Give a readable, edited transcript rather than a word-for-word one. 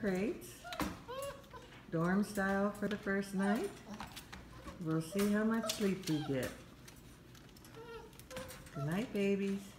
crates, dorm style for the first night. We'll see how much sleep we get. Good night, babies.